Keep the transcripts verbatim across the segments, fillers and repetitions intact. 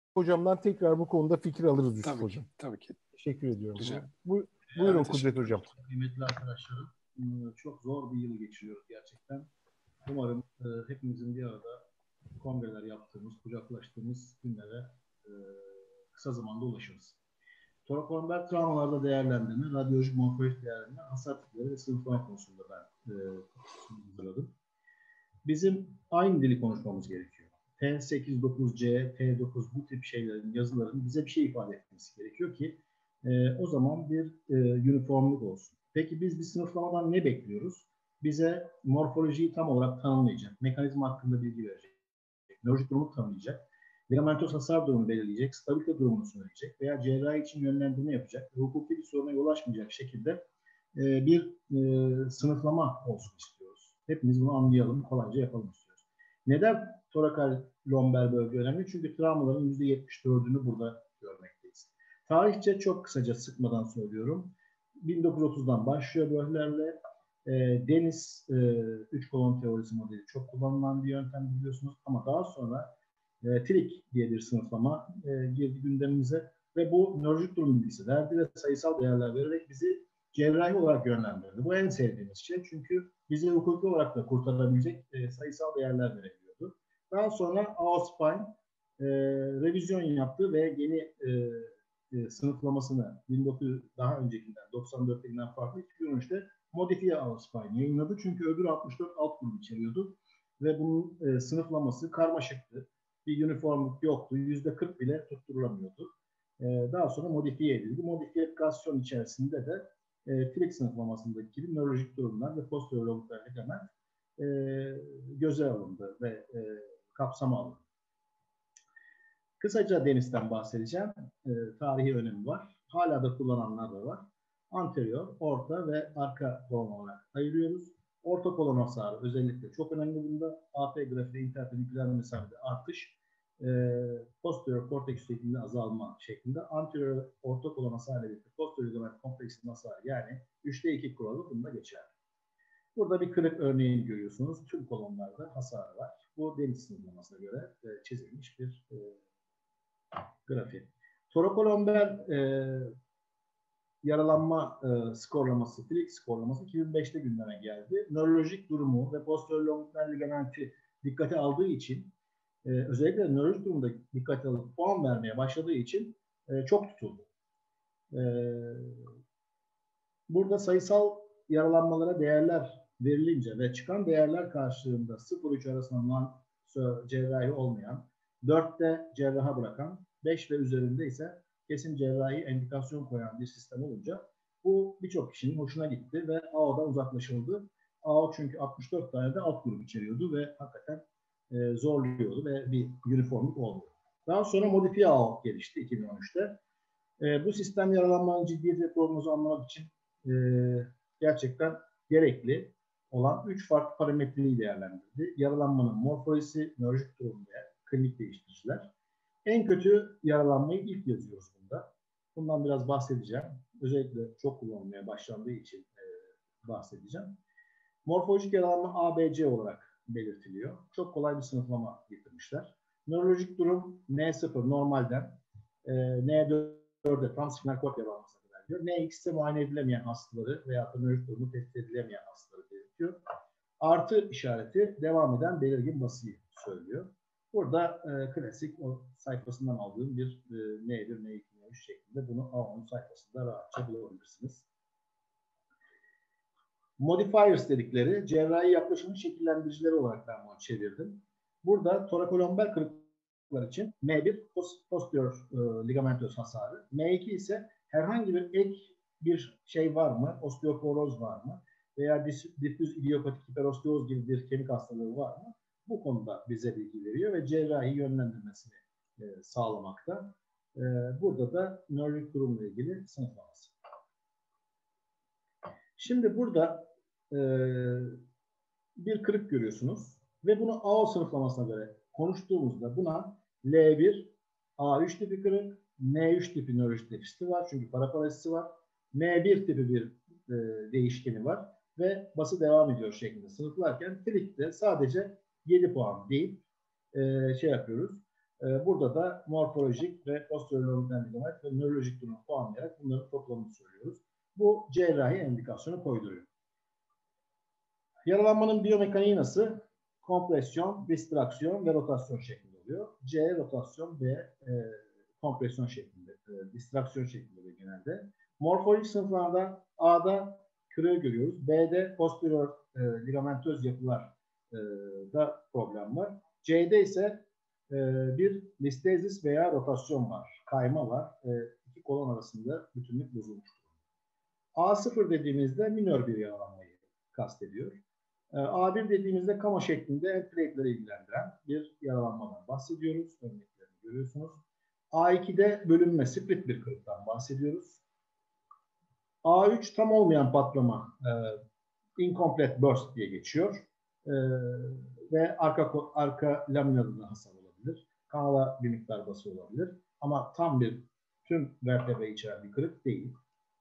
hocamdan tekrar bu konuda fikir alırız Yusuf tabii hocam. Ki, tabii ki. Teşekkür ediyorum. Rica. Bu, buyurun Evet, Kudret hocam. Kıymetli arkadaşlarım, çok zor bir yıl geçiriyoruz gerçekten. Umarım e, hepimizin bir arada kongreler yaptığımız, kucaklaştığımız günlere e, kısa zamanda ulaşırız. Torakombel travmalarda değerlendirme, radyolojik morfolojik değerlendirme, hasar tipleri ve sınıflama konusunda ben e, hazırladım. Bizim aynı dili konuşmamız gerekiyor. T sekiz dokuz C, T dokuz bu tip şeylerin, yazıların bize bir şey ifade etmesi gerekiyor ki e, o zaman bir e, uniformluk olsun. Peki biz bir sınıflamadan ne bekliyoruz? Bize morfolojiyi tam olarak tanımlayacak, mekanizma hakkında bilgi verecek, nörolojik durumu tanımlayacak, ligamentoz hasar durumunu belirleyecek, stabilite durumunu söyleyecek veya cerrahi için yönlendirme yapacak ve hukuki bir soruna yol açmayacak şekilde e, bir e, sınıflama olsun istiyoruz. Hepimiz bunu anlayalım, kolayca yapalım istiyoruz. Neden torakal lomber bölge önemli? Çünkü travmaların yüzde yetmiş dördünü burada görmekteyiz. Tarihçe çok kısaca sıkmadan söylüyorum. bin dokuz yüz otuzdan başlıyor bölgelerle. E, Deniz e, üç kolon teorisi modeli çok kullanılan bir yöntem biliyorsunuz ama daha sonra e, trik diye bir sınıflama e, girdi gündemimize ve bu nörolojik durum bilgisi verdi ve sayısal değerler vererek bizi cerrahi olarak yönlendirdi. Bu en sevdiğimiz şey çünkü bizi hukuki olarak da kurtarabilecek e, sayısal değerler verebiliyordu. Daha sonra Auspein e, revizyon yaptı ve yeni e, e, sınıflamasını bin dokuz yüz daha öncekinden doksan dörttekinden farklı iki bin on üçte modifiye Auspein yayınladı. Çünkü öbür altmış dört alt grubu içeriyordu ve bunun e, sınıflaması karmaşıktı. Bir uniformluk yoktu. yüzde kırk bile tutturulamıyordu. E, daha sonra modifiye edildi. Modifikasyon içerisinde de e, Trik sınıflamasındaki gibi nörolojik durumlar ve postürologlar ligament e, göze alındı ve e, kapsama alındı. Kısaca Deniz'den bahsedeceğim. E, tarihi önemi var. Hala da kullananlar da var. Anterior, orta ve arka kolon olarak ayırıyoruz. Orta kolon hasarı özellikle çok önemli bunda. A P grafiği, interpeniküler mesafede artış, e, posterior korteks şeklinde azalma şeklinde. Anterior orta kolon hasarı ile birlikte posterior ligament kompleksinin hasarı yani üçte iki kuralı bunda geçer. Burada bir kırık örneğini görüyorsunuz. Tüm kolonlarda hasar var. Bu Deniz sınırlamasına göre e, çizilmiş bir e, grafik. Torakolomber e, yaralanma e, skorlaması, Trik skorlaması iki bin beşte gündeme geldi. Nörolojik durumu ve posterior longitudinal ligamenti dikkate aldığı için e, özellikle nörolojik durumda dikkate alıp puan vermeye başladığı için e, çok tutuldu. E, burada sayısal yaralanmalara değerler verilince ve çıkan değerler karşılığında sıfır üç arasında cerrahi olmayan, dörtte cerraha bırakan, beş ve üzerinde ise kesin cerrahi endikasyon koyan bir sistem olunca bu birçok kişinin hoşuna gitti ve A O'dan uzaklaşıldı. A O çünkü altmış dört tane de alt grup içeriyordu ve hakikaten e, zorluyordu ve bir uniformluk oldu. Daha sonra modifiye A O gelişti iki bin on üçte. E, bu sistem yaralanmanın ciddiyet ve prognozu anlamak için e, gerçekten gerekli olan üç farklı parametreyi değerlendirdi. Yaralanmanın morfolojisi, nörolojik durum ve klinik değiştiriciler. En kötü yaralanmayı ilk yazıyoruz bunda. Bundan biraz bahsedeceğim. Özellikle çok kullanılmaya başlandığı için e, bahsedeceğim. Morfolojik yaralanma A B C olarak belirtiliyor. Çok kolay bir sınıflama getirmişler. Nörolojik durum N sıfır normalden e, N dörde tam spinal kord yaralanmasına kadar diyor. N X ise muayene edilemeyen hastaları veya da nörolojik durumu tespit edilemeyen hastaları belirtiyor. Artı işareti devam eden belirgin basıyı söylüyor. Burada e, klasik o sayfasından aldığım bir e, N bir, N iki, N üç şeklinde bunu A on sayfasında rahatça bulabilirsiniz. Modifiers dedikleri cerrahi yaklaşımın şekillendiricileri olarak ben bunu çevirdim. Burada torakolomber kırıklar için M bir posterior e, ligamentöz hasarı, M iki ise herhangi bir ek bir şey var mı, osteoporoz var mı veya difüz idiopatik hiperosteoz gibi bir kemik hastalığı var mı? Bu konuda bize bilgi veriyor ve cerrahi yönlendirmesini e, sağlamakta. E, burada da nörolojik durumla ilgili sınıflaması. Şimdi burada e, bir kırık görüyorsunuz ve bunu A O sınıflamasına göre konuştuğumuzda buna L bir, A üç tipi kırık, N üç tipi nörolojik defisti var çünkü paraparazisi var. M bir tipi bir e, değişkeni var ve bası devam ediyor şeklinde sınıflarken Trik'te sadece yedi puan değil e, şey yapıyoruz. E, burada da morfolojik ve posterior lobülen ligament ve nörolojik durumu puanlayarak bunların toplamını söylüyoruz. Bu cerrahi endikasyonu koyduruyor. Yaralanmanın biyomekaniği nasıl? Kompresyon, distraksiyon ve rotasyon şeklinde oluyor. C rotasyon ve e, kompresyon şeklinde, e, distraksiyon şeklinde oluyor genelde. Morfolojik sınıflarda A'da kırığı görüyoruz. B'de posterior e, ligamentöz yapılar e, da problem var. C'de ise e, bir listezis veya rotasyon var. Kayma var. E, iki kolon arasında bütünlük bozulmuş. A sıfır dediğimizde minör bir yaralanmayı kastediyor. A bir dediğimizde kama şeklinde end plate'leri ilgilendiren bir yaralanmadan bahsediyoruz. Örneklerini görüyorsunuz. A ikide bölünme, split bir kırıktan bahsediyoruz. A üç tam olmayan patlama, e, incomplete burst diye geçiyor. E, ve arka arka laminada da hasar olabilir. Kanala bir miktar bası olabilir. Ama tam bir tüm vertebre içeren bir kırık değil.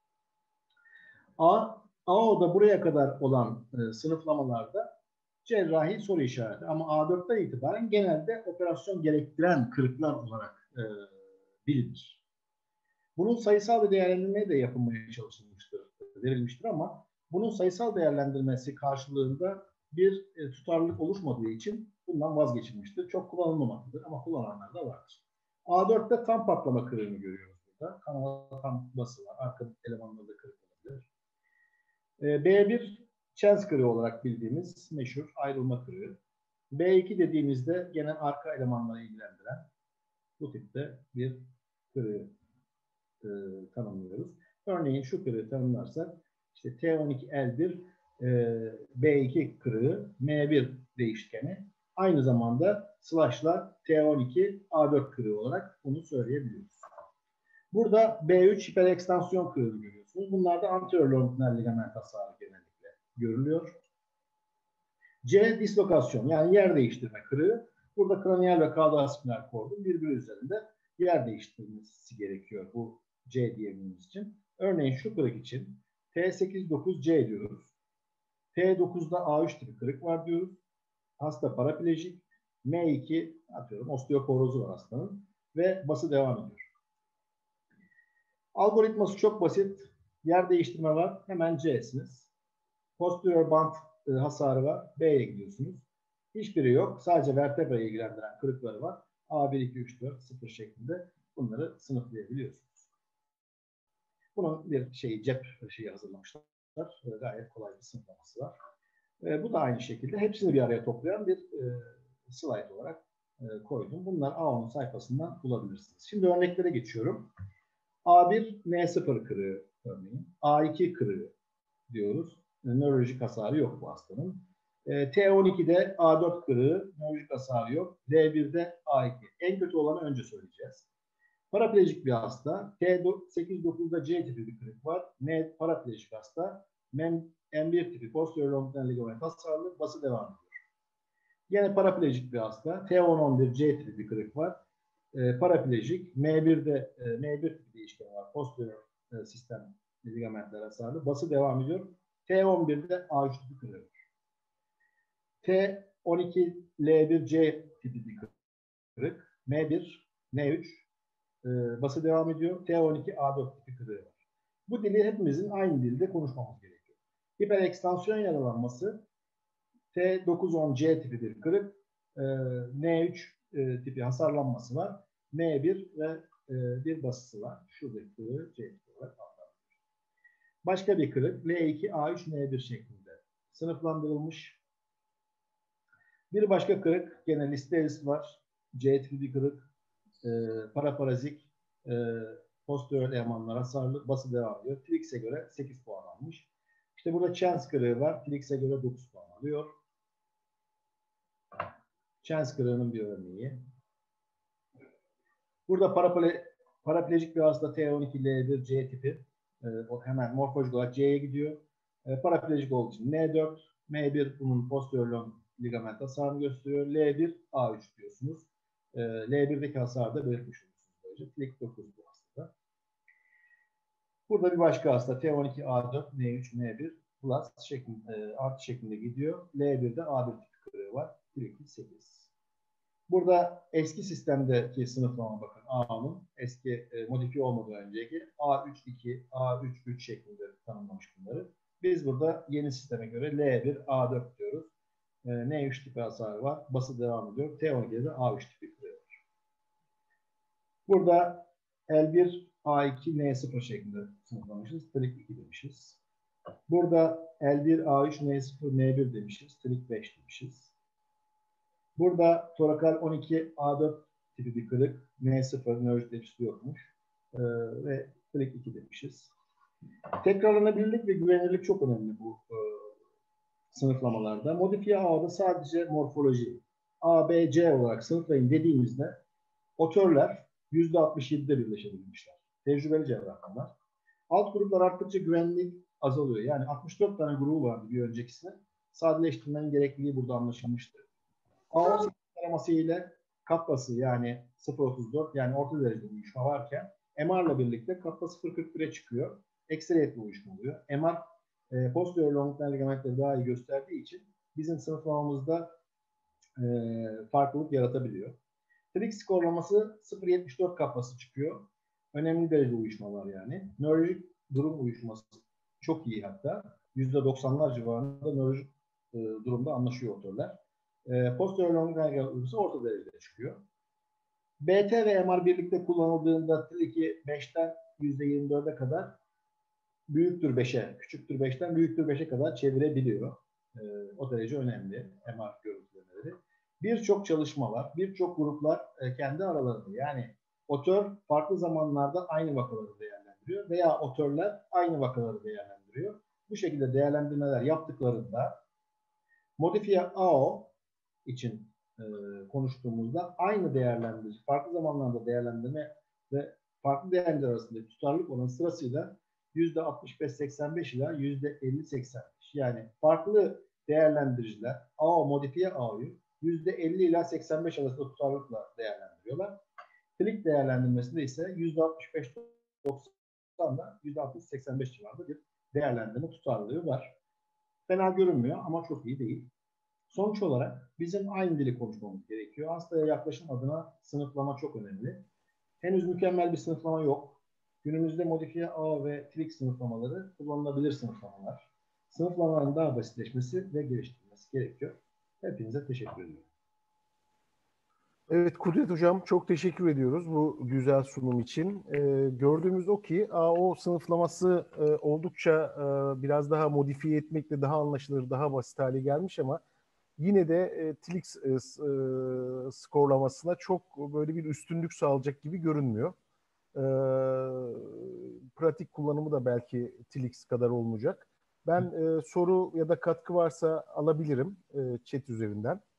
A, A O da buraya kadar olan e, sınıflamalarda cerrahi soru işareti. Ama A dörtten itibaren genelde operasyon gerektiren kırıklar olarak e, bilinir. Bunun sayısal bir değerlendirmeye de yapılmaya çalışılmıştır, verilmiştir ama bunun sayısal değerlendirmesi karşılığında bir e, tutarlılık oluşmadığı için bundan vazgeçilmiştir. Çok kullanılmamaktadır ama kullananlar da vardır. A dörtte tam patlama kırığını görüyoruz burada. Kanala tam bası var. Arka elemanlarda kırık olabilir. E, B bir chance kırığı olarak bildiğimiz meşhur ayrılma kırığı. B iki dediğimizde gene arka elemanları ilgilendiren bu tipte bir kırığı e, tanımlıyoruz. Örneğin şu kırığı tanımlarsak işte T on iki L bir e, B iki kırığı M bir değişkeni aynı zamanda slash'la T on iki A dört kırığı olarak bunu söyleyebiliyoruz. Burada B üç hiperekstansiyon kırığı görüyorsunuz. Bunlarda anterior longitudinal ligament hasarı genellikle görülüyor. C dislokasyon yani yer değiştirme kırığı. Burada kraniyal ve kavrospinal kordun birbiri üzerinde yer değiştirmesi gerekiyor bu C diyebilmemiz için. Örneğin şu kırık için T sekiz dokuz C diyoruz. T dokuzda A üç tipi kırık var diyoruz. Hasta paraplejik. M iki atıyorum osteoporozu var hastanın ve bası devam ediyor. Algoritması çok basit. Yer değiştirme var. Hemen C'siniz. Posterior band e, hasarı var. B'ye gidiyorsunuz. Hiçbiri yok. Sadece vertebrayı ilgilendiren kırıkları var. A bir, iki, üç, dört, sıfır şeklinde bunları sınıflayabiliyorsunuz. Bunun bir şeyi cep şeyi hazırlamışlar. E, gayet kolay bir sınıflaması var. E, bu da aynı şekilde hepsini bir araya toplayan bir e, slide olarak e, koydum. Bunlar A on sayfasından bulabilirsiniz. Şimdi örneklere geçiyorum. A bir M sıfır kırığı örneğin. A iki kırığı diyoruz. Nörolojik hasarı yok bu hastanın. E, T on ikide A dört kırığı, nörolojik hasarı yok. L birde A iki. En kötü olanı önce söyleyeceğiz. Paraplejik bir hasta. T sekiz dokuzda C tipi bir kırık var. M paraplejik hasta. M bir tipi posterior longitudinal ligament hasarlı. Bası devam ediyor. Yine paraplejik bir hasta. T on on bir C tipi bir kırık var. E, paraplejik. M birde e, M bir tipi değişken var. Posterior e, sistem ligamentler hasarlı. Bası devam ediyor. T on birde A üç tipi kırığı var. T on iki L bir C tipi bir kırık. M bir, N üç e, bası devam ediyor. T on iki A dört tipi kırığı var. Bu dili hepimizin aynı dilde konuşmamız gerekiyor. Hiperekstansiyon yaralanması T dokuz on C tipi bir kırık. E, N üç e, tipi hasarlanması var. M bir ve e, bir basısı var. Şuradaki kırığı C tipi olarak adlandırılıyor. Başka bir kırık L iki A üç N bir şeklinde sınıflandırılmış. Bir başka kırık gene listesi var. C tipi bir kırık. E, paraparazik e, posterior elemanlar hasarlı. Bası devam ediyor. Trix'e göre sekiz puan almış. İşte burada chance kırığı var. Trix'e göre dokuz puan alıyor. Chance kırığının bir örneği. Burada parapale, paraplejik bir hasta T on iki L bir C tipi. E, o hemen morfolojik olarak C'ye gidiyor. E, paraplejik olduğu için N dört, M bir bunun posterior long ligament hasarını gösteriyor. L bir A üç diyorsunuz. E, L birdeki hasarı da belirtmiş oluyorsunuz. Böylece Flick dokuz bu hastada. Burada bir başka hasta T on iki A dört, N üç, N bir plus şeklinde, artı şeklinde gidiyor. L birde A bir tipi kırığı var. Flick sekiz. Burada eski sistemdeki sınıflama bakın A'nın eski e, modifiye olmadan önceki A üç iki, A üç üç şeklinde tanımlamış bunları. Biz burada yeni sisteme göre L bir, A dört diyoruz. E, N üç tipi hasarı var. Bası devam ediyor. T on ikide de A üç tipi kırıyor. Burada L bir, A iki, N sıfır şeklinde sınıflamışız. Trik iki demişiz. Burada L bir, A üç, N sıfır, N bir demişiz. Trik beş demişiz. Burada torakal on iki A dört tipi bir kırık. N sıfır nörolojik tepkisi yokmuş. Ee, ve trik iki demişiz. Tekrarlanabilirlik ve güvenilirlik çok önemli bu e, sınıflamalarda. Modifiye A'da sadece morfoloji A, B, C olarak sınıflayın dediğimizde otörler yüzde altmış yedide birleşebilmişler. Tecrübeli rakamlar. Alt gruplar arttıkça güvenlik azalıyor. Yani altmış dört tane grubu vardı bir öncekisine. Sadeleştirmenin gerekliliği burada anlaşılmıştır. A on sekiz taraması ile kappası yani sıfır virgül otuz dört yani orta derecede uyuşma varken M R'la birlikte kappa sıfır virgül kırk bire çıkıyor. Ekseriyetli uyuşma oluyor. M R e, posterior longitudinal ligamentleri daha iyi gösterdiği için bizim sınıflamamızda e, farklılık yaratabiliyor. Trik skorlaması sıfır virgül yetmiş dört kappası çıkıyor. Önemli derece uyuşmalar yani. Nörolojik durum uyuşması çok iyi hatta. yüzde doksanlar civarında nörolojik e, durumda anlaşıyor otörler. E, posterior longitudinal uyusu orta derecede çıkıyor. B T ve M R birlikte kullanıldığında triki beşten yüzde yirmi dörde kadar büyüktür beşe, küçüktür beşten büyüktür beşe kadar çevirebiliyor. E, o derece önemli M R görüntülemeleri. Birçok çalışma var, birçok gruplar e, kendi aralarında yani otör farklı zamanlarda aynı vakaları değerlendiriyor veya otörler aynı vakaları değerlendiriyor. Bu şekilde değerlendirmeler yaptıklarında modifiye A O için e, konuştuğumuzda aynı değerlendirici, farklı zamanlarda değerlendirme ve farklı değerler arasında tutarlılık oranı sırasıyla yüzde altmış beş seksen beş ila yüzde elli seksen beş. Yani farklı değerlendiriciler A O modifiye A O'yu yüzde elli ila seksen beş arasında tutarlılıkla değerlendiriyorlar. Klik değerlendirmesinde ise yüzde altmış beş doksanla yüzde altmış seksen beş civarında bir değerlendirme tutarlılığı var. Fena görünmüyor ama çok iyi değil. Sonuç olarak bizim aynı dili konuşmamız gerekiyor. Hastaya yaklaşım adına sınıflama çok önemli. Henüz mükemmel bir sınıflama yok. Günümüzde modifiye A ve trik sınıflamaları kullanılabilir sınıflamalar. Sınıflamaların daha basitleşmesi ve geliştirilmesi gerekiyor. Hepinize teşekkür ediyorum. Evet Kudret Hocam çok teşekkür ediyoruz bu güzel sunum için. Ee, gördüğümüz o ki A O sınıflaması e, oldukça e, biraz daha modifiye etmekle daha anlaşılır, daha basit hale gelmiş ama yine de e, Tilix e, e, skorlamasına çok böyle bir üstünlük sağlayacak gibi görünmüyor. E, pratik kullanımı da belki Tilix kadar olmayacak. Ben e, soru ya da katkı varsa alabilirim e, chat üzerinden.